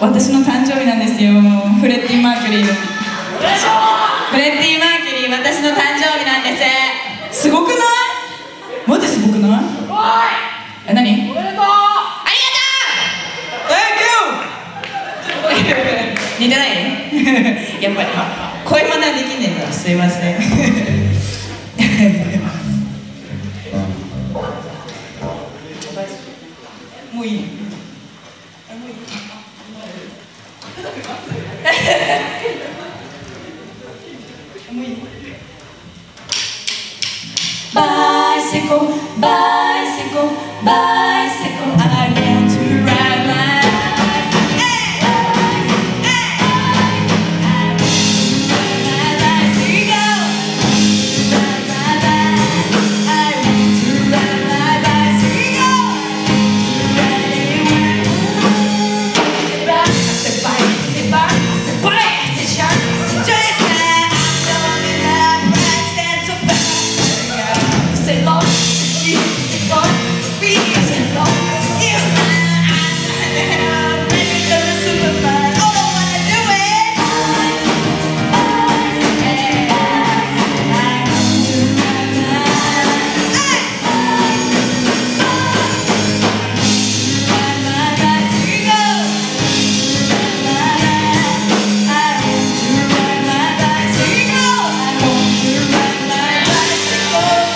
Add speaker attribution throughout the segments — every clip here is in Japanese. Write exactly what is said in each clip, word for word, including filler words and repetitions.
Speaker 1: 私の誕生日なんですよ。フレッディ・マーキュリーのフレッディ・マーキュリー、私の誕生日なんです。すごくない？マジすごくない？え、何？おめでとう！ありがとう！ Thank you！ 似てない？やっぱり声真似はできねえから、すいません。もういい？Bicycle, bicycle, bicycle. I want to ride my bicycle. Hey, hey, I want to ride my bicycle. Ride my bicycle. I want to ride my bicycle. Ride anywhere. Sit back, sit back, sit back, sit back, sit sharp, sit straight. Say long, you say long, we say long, you and baby, you're a superman. All I wanna do it. Hey, I want to ride my, hey, ride my bicycle. I want to ride my bicycle. I want to ride my bicycle.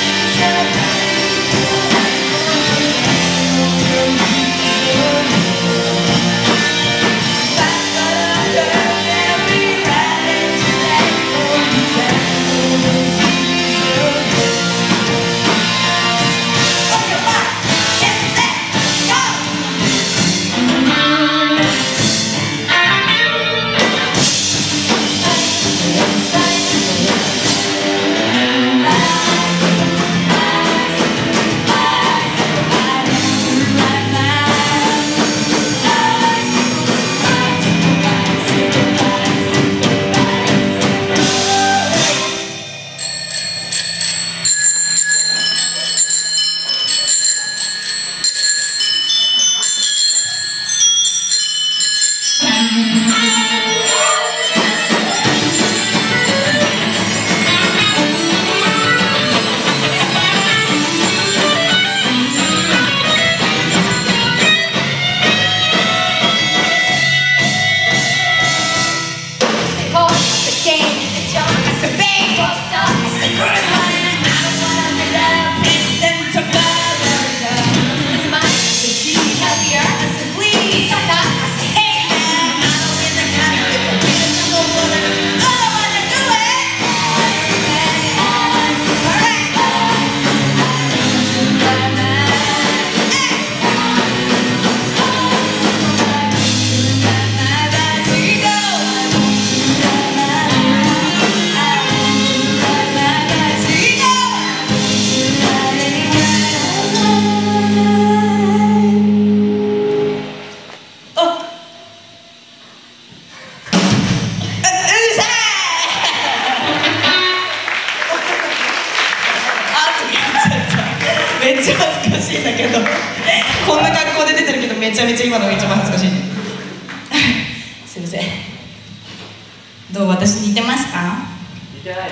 Speaker 1: めっちゃ恥ずかしいんだけど、こんな格好で出てるけどめちゃめちゃ今のが一番恥ずかしい。すいません。どう、私似てますか？似てない。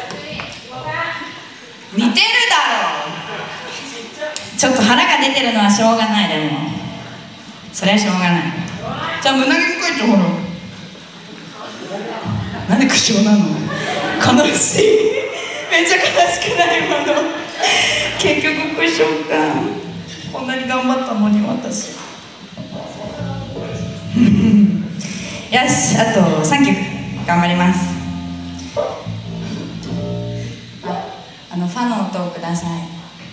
Speaker 1: 似てるだろう。ちょっと腹が出てるのはしょうがない。でもそれはしょうがない。じゃあ胸毛描いてほら。なんで苦笑なの？悲しい。めっちゃ悲しくない今の。結局苦笑か。こんなに頑張ったのに私。よし、あとさんきょく頑張ります。あのファの音をください。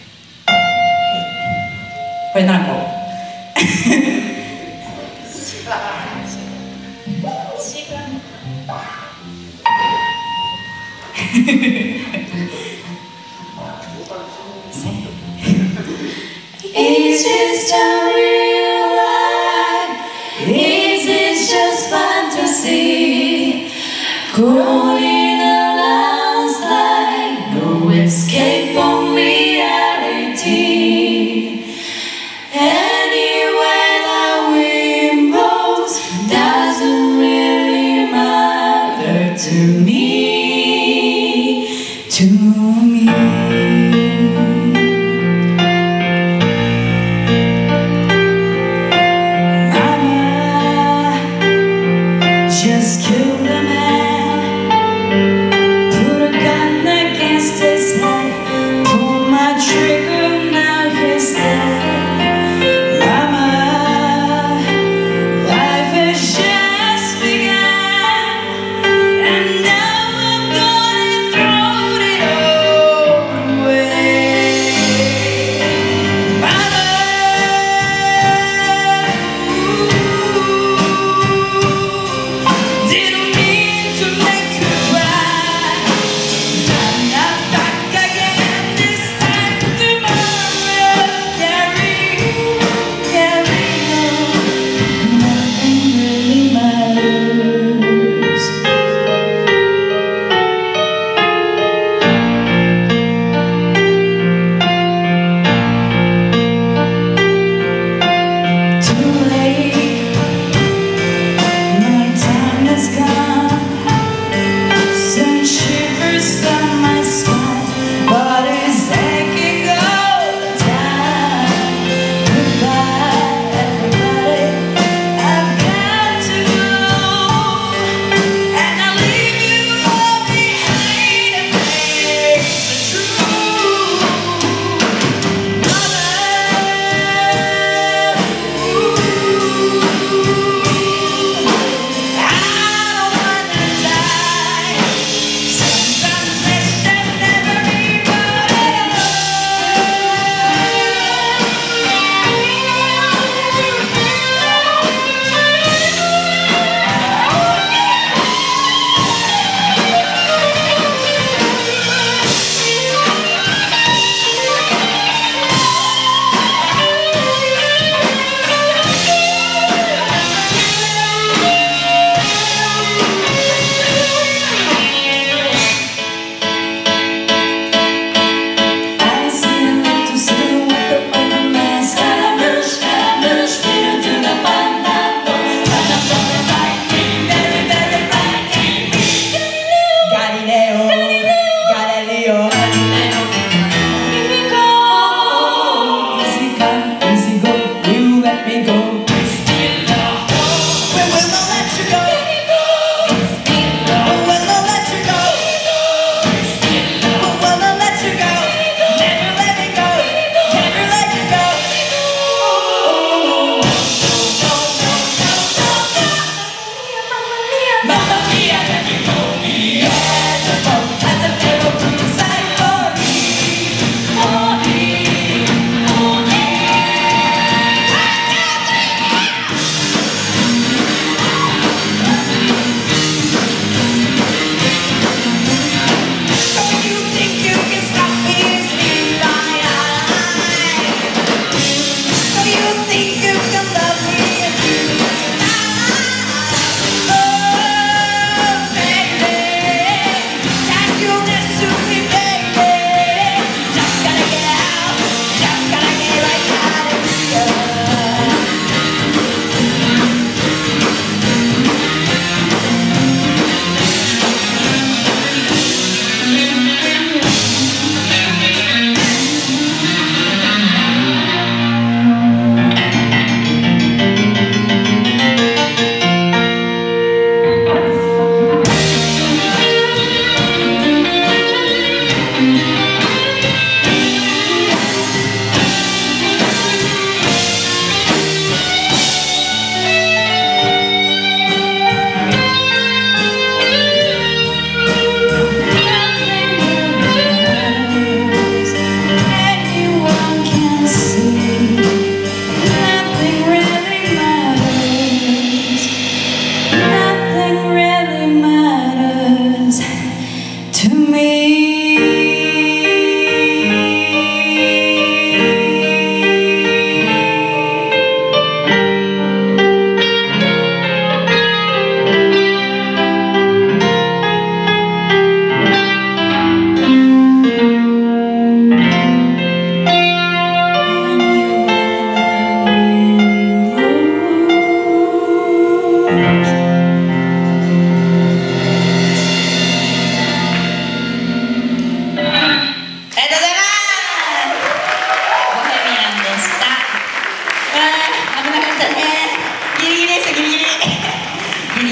Speaker 1: これ何個？Is this a real life? Is this just fantasy? Growing a landslide, no escape from reality. Anywhere the wind blows down.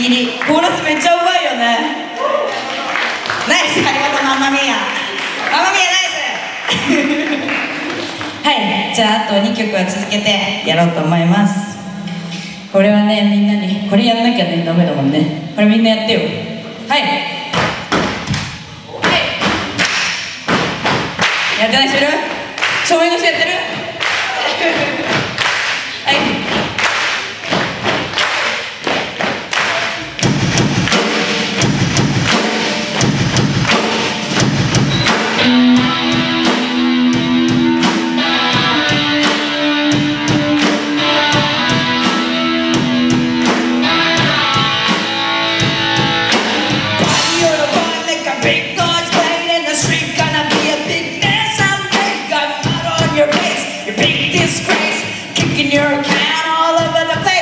Speaker 1: ギリコーラスめっちゃうまいよね。ナイス、ありがとうママミヤ、ママミヤナイスはい、じゃああとにきょくは続けてやろうと思います。これはね、みんなにこれやんなきゃねダメだもんね。これみんなやってよ。はいはい、やってない人いる？照明の人やってるはい、your account all over the place.